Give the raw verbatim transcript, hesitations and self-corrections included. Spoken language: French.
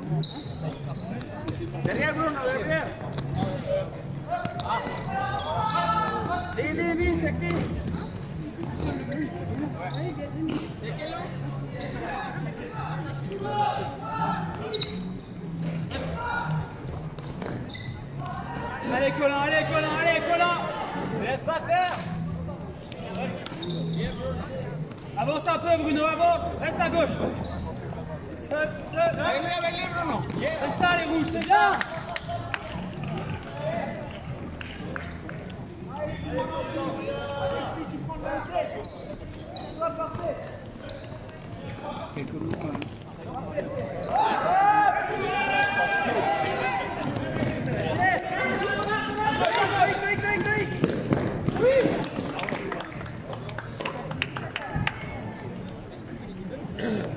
Derrière Bruno, derrière. Dis, dis, dis, c'est qui? Allez Colin, allez Colin, allez Colin. Ne laisse pas faire. Avance un peu Bruno, avance. Reste à gauche. Seul, seul. Avec lui, avec lui, Bruno. C'est ça les rouges, c'est ça. Oui.